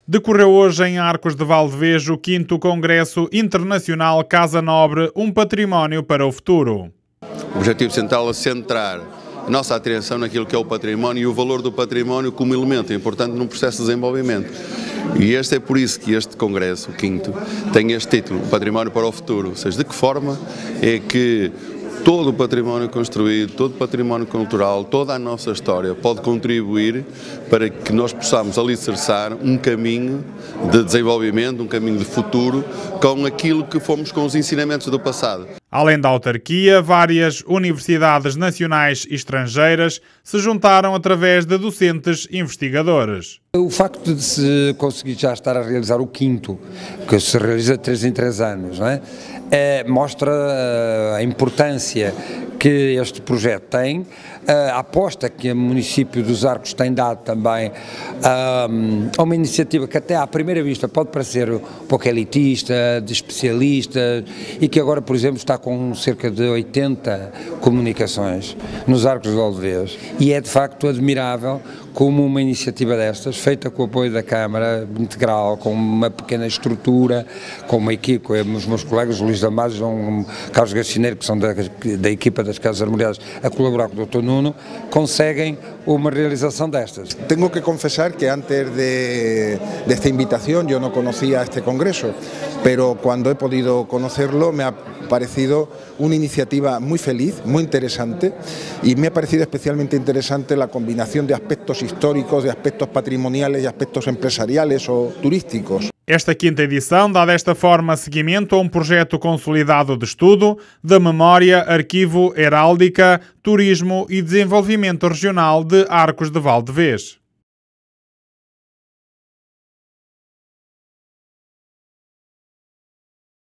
Decorreu hoje em Arcos de Valdevez o 5º Congresso Internacional Casa Nobre, um património para o futuro. O objetivo central é centrar a nossa atenção naquilo que é o património e o valor do património como elemento importante num processo de desenvolvimento. E é por isso que este Congresso, o 5º, tem este título, Património para o Futuro. Ou seja, de que forma é que todo o património construído, todo o património cultural, toda a nossa história pode contribuir para que nós possamos alicerçar um caminho de desenvolvimento, um caminho de futuro, com aquilo que fomos com os ensinamentos do passado. Além da autarquia, várias universidades nacionais e estrangeiras se juntaram através de docentes investigadores. O facto de se conseguir já estar a realizar o 5º, que se realiza de 3 em 3 anos, não é? Mostra a importância que este projeto tem, a aposta que o município dos Arcos tem dado também a uma iniciativa que até à primeira vista pode parecer um pouco elitista, de especialistas, e que agora, por exemplo, está com cerca de 80 comunicações nos Arcos de Valdevez, e é de facto admirável como uma iniciativa destas, feita com o apoio da Câmara, integral, com uma pequena estrutura, com uma equipe, com os meus colegas, Luís Damasio, João Carlos Gacineiro, que são da equipa das Casas Armoriadas, a colaborar com o Dr. Nuno, conseguem uma realização destas. Tengo que confesar que antes de esta invitación yo no conocía este congreso, pero cuando he podido conocerlo me ha parecido una iniciativa muy feliz, muy interesante, y me ha parecido especialmente interesante la combinación de aspectos históricos, de aspectos patrimoniales y aspectos empresariales o turísticos. Esta 5ª edição dá desta forma seguimento a um projeto consolidado de estudo da memória, arquivo, heráldica, turismo e desenvolvimento regional de Arcos de Valdevez.